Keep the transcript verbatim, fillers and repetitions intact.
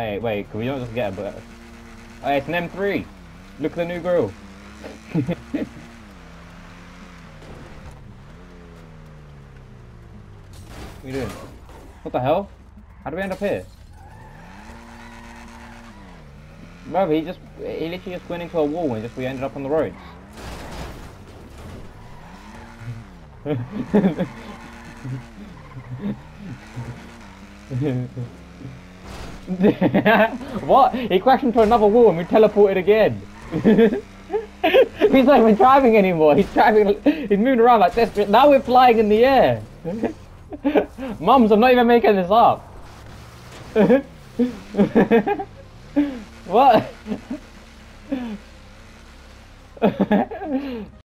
Hey, wait, can we not just get a bird? Hey, it's an M three. Look at the new grill. What are you doing? What the hell? How do we end up here? Bro, he just, he literally just went into a wall and just we ended up on the roads. What? He crashed into another wall and we teleported again. He's not even driving anymore. He's driving. He's moving around like this. Now we're flying in the air. Mums, I'm not even making this up. What?